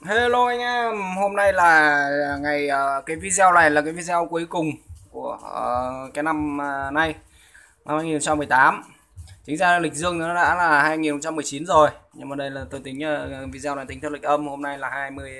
Hello anh em, hôm nay là ngày cái video này là cái video cuối cùng của cái năm nay, năm 2018. Chính ra lịch dương nó đã là 2019 rồi, nhưng mà đây là tôi tính video này tính theo lịch âm. Hôm nay là 20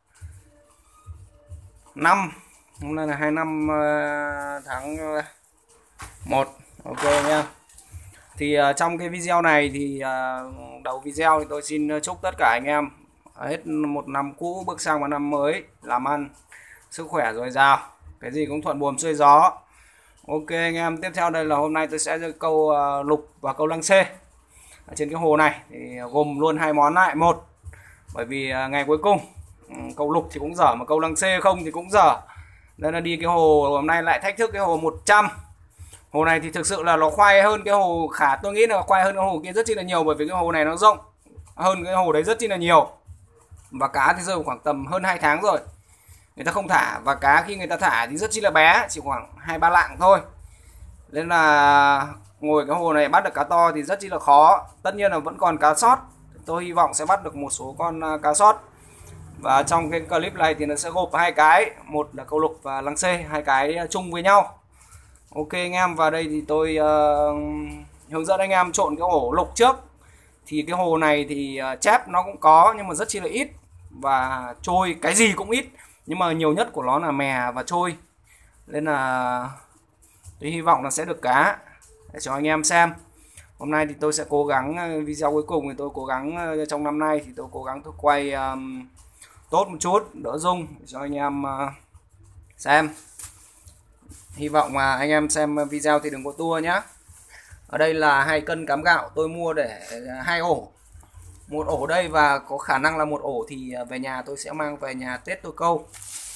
năm, hôm nay là 25 tháng 1. Ok nha. Thì trong cái video này thì đầu video thì tôi xin chúc tất cả anh em hết một năm cũ bước sang một năm mới làm ăn sức khỏe dồi dào, cái gì cũng thuận buồm xuôi gió. Ok anh em, tiếp theo đây là hôm nay tôi sẽ chơi câu lục và câu lăng xê ở trên cái hồ này, thì gồm luôn hai món lại một, bởi vì ngày cuối cùng câu lục thì cũng dở mà câu lăng xê không thì cũng dở, nên là đi cái hồ hôm nay lại thách thức cái hồ 100. Hồ này thì thực sự là nó khoai hơn cái hồ Khả, tôi nghĩ là khoai hơn cái hồ kia rất chi là nhiều, bởi vì cái hồ này nó rộng hơn cái hồ đấy rất chi là nhiều, và cá thì rơi khoảng tầm hơn 2 tháng rồi người ta không thả, và cá khi người ta thả thì rất chi là bé, chỉ khoảng 2-3 lạng thôi, nên là ngồi cái hồ này bắt được cá to thì rất chi là khó. Tất nhiên là vẫn còn cá sót, tôi hy vọng sẽ bắt được một số con cá sót, và trong cái clip này thì nó sẽ gộp hai cái, một là câu lục và lăng xê, hai cái chung với nhau. Ok anh em, vào đây thì tôi hướng dẫn anh em trộn cái ổ lục trước. Thì cái hồ này thì chép nó cũng có nhưng mà rất chi là ít, và trôi cái gì cũng ít, nhưng mà nhiều nhất của nó là mè và trôi, nên là tôi hy vọng là sẽ được cá để cho anh em xem. Hôm nay thì tôi sẽ cố gắng, video cuối cùng thì tôi cố gắng trong năm nay thì tôi cố gắng tôi quay tốt một chút, đỡ rung để cho anh em xem. Hy vọng mà anh em xem video thì đừng có tua nhé. Ở đây là 2 cân cám gạo tôi mua để 2 ổ. Một ổ đây, và có khả năng là một ổ thì về nhà tôi sẽ mang về nhà Tết tôi câu.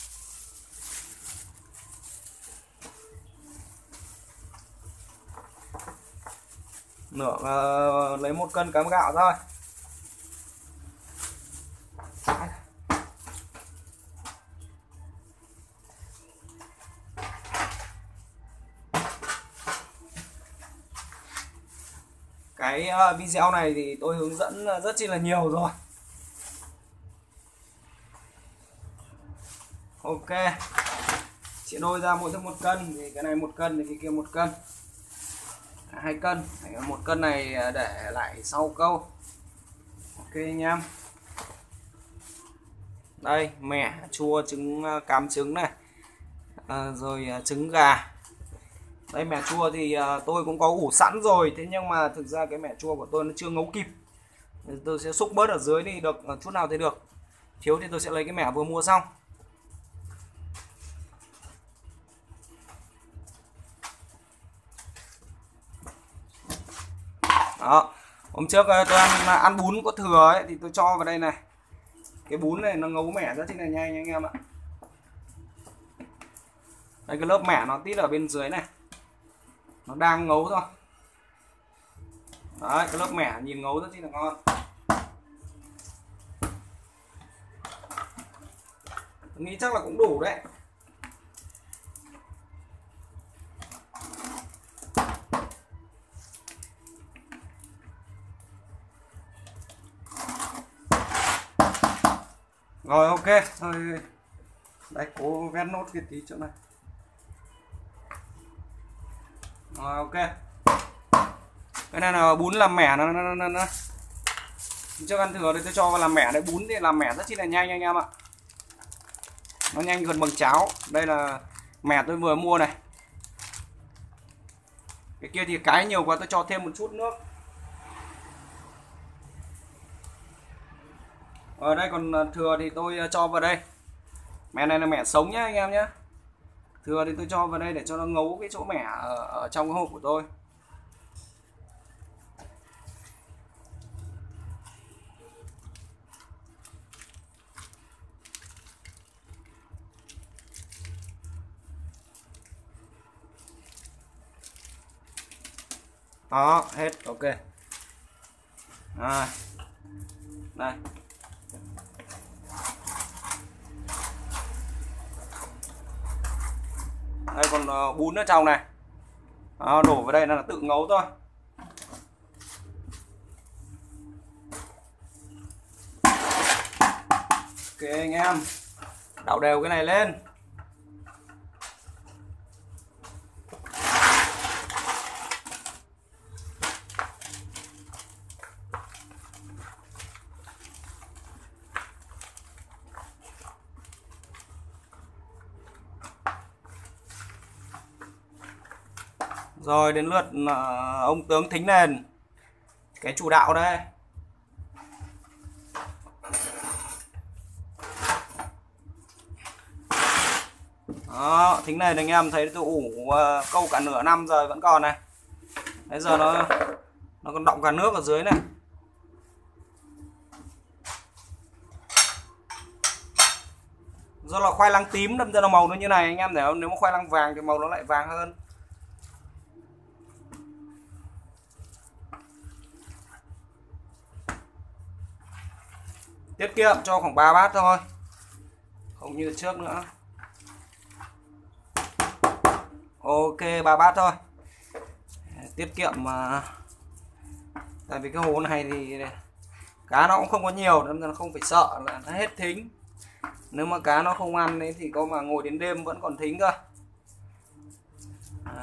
Lấy 1 cân cám gạo thôi. Cái video này thì tôi hướng dẫn rất chi là nhiều rồi. Ok, chia đôi ra mỗi thứ 1 cân, thì cái này 1 cân thì cái kia 1 cân, 2 cân. 1 cân này để lại sau câu. Ok anh em, đây mẻ chua trứng cám trứng này, rồi trứng gà. Đây mẻ chua thì tôi cũng có ủ sẵn rồi, thế nhưng mà thực ra cái mẻ chua của tôi nó chưa ngấu kịp, tôi sẽ xúc bớt ở dưới đi được chút nào thì được, thiếu thì tôi sẽ lấy cái mẻ vừa mua xong. Đó, hôm trước tôi ăn bún có thừa ấy, thì tôi cho vào đây này. Cái bún này nó ngấu mẻ rất là nhanh anh em ạ. Đây cái lớp mẻ nó tít ở bên dưới này, nó đang ngấu thôi. Đấy, cái lớp mẻ nhìn ngấu rất là ngon. Tôi nghĩ chắc là cũng đủ đấy. Rồi ok, thôi đây cố vét nốt cái tí chỗ này. Rồi ok. Cái này là bún làm mẻ nó. Trước ăn thừa thì tôi cho vào làm mẻ đấy, bún thì làm mẻ rất chi là nhanh anh em ạ. Nó nhanh gần bằng cháo. Đây là mẻ tôi vừa mua này. Cái kia thì cái nhiều quá tôi cho thêm một chút nước. Ở đây còn thừa thì tôi cho vào đây. Mẻ này là mẻ sống nhá anh em nhé. Thừa thì tôi cho vào đây để cho nó ngấu cái chỗ mẻ ở trong cái hộp của tôi. Đó, hết ok. À, đây. Đây còn bún ở trong này. Đó, đổ vào đây là tự ngấu thôi. Ok anh em, đảo đều cái này lên. Rồi đến lượt ông tướng thính nền, cái chủ đạo đây. Đó, thính nền anh em thấy tôi ủ câu cả nửa năm rồi vẫn còn này. Bây giờ nó còn đọng cả nước ở dưới này. Do là khoai lang tím đâm ra là màu nó như này anh em thấy không? Nếu mà khoai lang vàng thì màu nó lại vàng hơn. Tiết kiệm cho khoảng 3 bát thôi, không như trước nữa. Ok, 3 bát thôi, tiết kiệm mà. Tại vì cái hồ này thì cá nó cũng không có nhiều nên là không phải sợ là nó hết thính. Nếu mà cá nó không ăn ấy thì có mà ngồi đến đêm vẫn còn thính cơ. Đấy.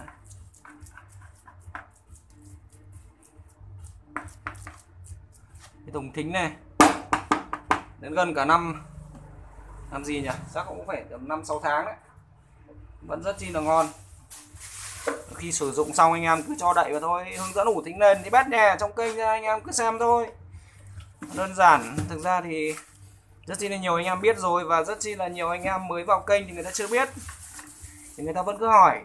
Cái thùng thính này đến gần cả năm, làm gì nhỉ, chắc cũng phải tầm 5-6 tháng đấy, vẫn rất chi là ngon. Khi sử dụng xong anh em cứ cho đậy vào thôi, hướng dẫn ủ thính nền thì bét nhè trong kênh anh em cứ xem thôi, đơn giản. Thực ra thì rất chi là nhiều anh em biết rồi, và rất chi là nhiều anh em mới vào kênh thì người ta chưa biết, thì người ta vẫn cứ hỏi.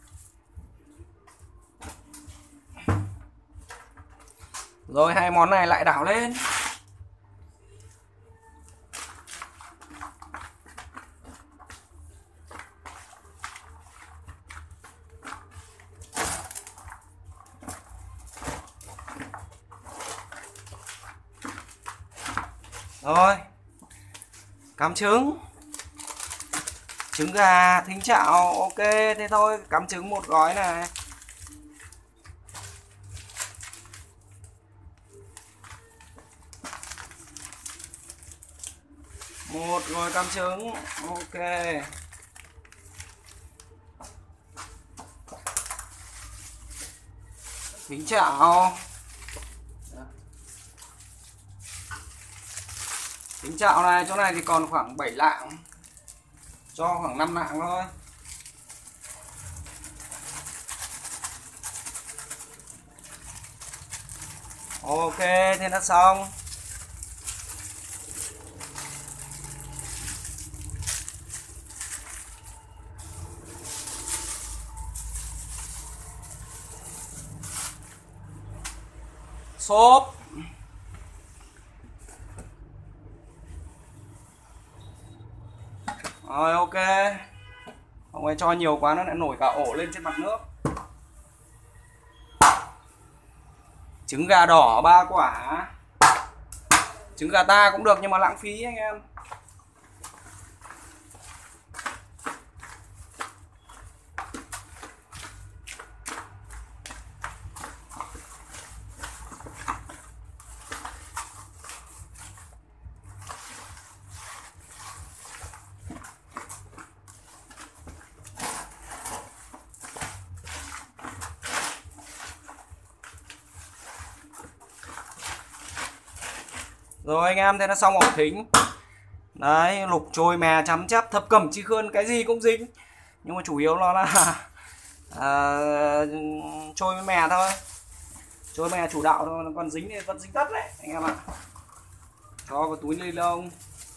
Rồi hai món này lại đảo lên. Rồi cắm trứng, trứng gà, thính chạo. Ok thế thôi, cắm trứng một gói này. Một gói cắm trứng. Ok, thính chạo. Thính chạo này, chỗ này thì còn khoảng 7 lạng, cho khoảng 5 lạng thôi. Ok thế là xong. Xốp. Rồi ok, không ai cho nhiều quá nó lại nổi cả ổ lên trên mặt nước. Trứng gà đỏ 3 quả, trứng gà ta cũng được nhưng mà lãng phí anh em. Rồi anh em, thế là xong ổ thính. Đấy, lục chồi mè chấm chép thập cẩm chi khươn cái gì cũng dính, nhưng mà chủ yếu nó là chồi với mè thôi. Chồi mè chủ đạo thôi, nó còn dính thì vẫn dính tất đấy anh em ạ. Cho vào túi ni lông.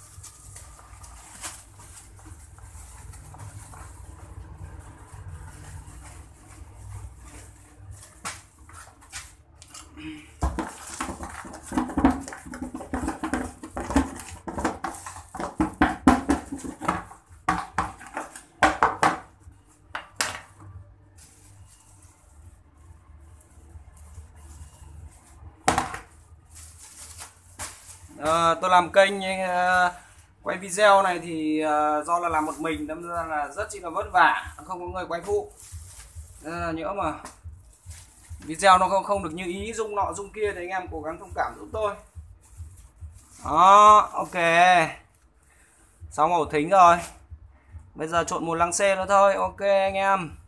Tôi làm kênh quay video này thì do là làm một mình đâm ra là rất chi là vất vả, không có người quay phụ. Nhỡ mà video nó không được như ý, dung nọ dung kia thì anh em cố gắng thông cảm giúp tôi. Đó, ok. Xong ổ thính rồi. Bây giờ trộn một lăng xê nữa thôi. Ok anh em.